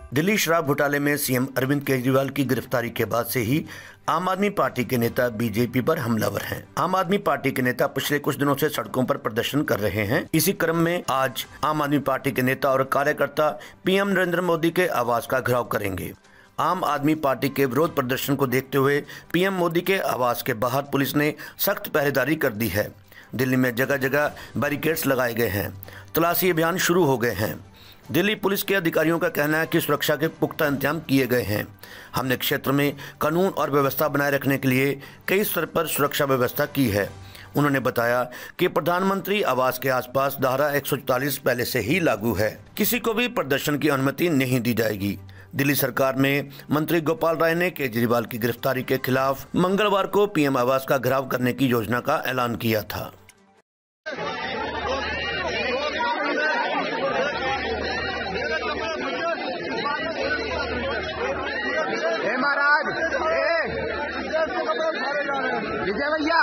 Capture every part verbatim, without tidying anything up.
दिल्ली शराब घोटाले में सीएम अरविंद केजरीवाल की गिरफ्तारी के बाद से ही आम आदमी पार्टी के नेता बीजेपी पर हमलावर हैं। आम आदमी पार्टी के नेता पिछले कुछ दिनों से सड़कों पर प्रदर्शन कर रहे हैं। इसी क्रम में आज आम आदमी पार्टी के नेता और कार्यकर्ता पीएम नरेंद्र मोदी के आवास का घेराव करेंगे। आम आदमी पार्टी के विरोध प्रदर्शन को देखते हुए पीएम मोदी के आवास के बाहर पुलिस ने सख्त पहरेदारी कर दी है। दिल्ली में जगह जगह बैरिकेड्स लगाए गए हैं। तलाशी अभियान शुरू हो गए हैं। दिल्ली पुलिस के अधिकारियों का कहना है कि सुरक्षा के पुख्ता इंतजाम किए गए हैं। हमने क्षेत्र में कानून और व्यवस्था बनाए रखने के लिए कई स्तर पर सुरक्षा व्यवस्था की है। उन्होंने बताया कि प्रधानमंत्री आवास के आसपास धारा एक सौ चौवालीस पहले से ही लागू है। किसी को भी प्रदर्शन की अनुमति नहीं दी जाएगी। दिल्ली सरकार में मंत्री गोपाल राय ने केजरीवाल की गिरफ्तारी के खिलाफ मंगलवार को पीएम आवास का घेराव करने की योजना का ऐलान किया था। महाराज विजय भैया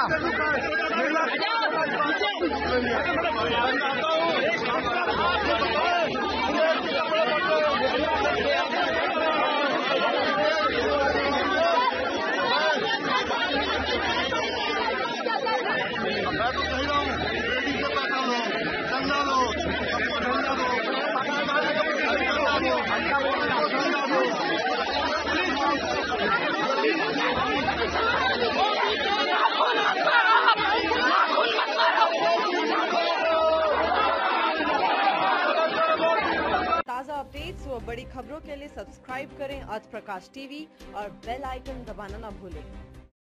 ताज़ा अपडेट्स व बड़ी खबरों के लिए सब्सक्राइब करें आज प्रकाश टीवी और बेल आइकन दबाना न भूलें।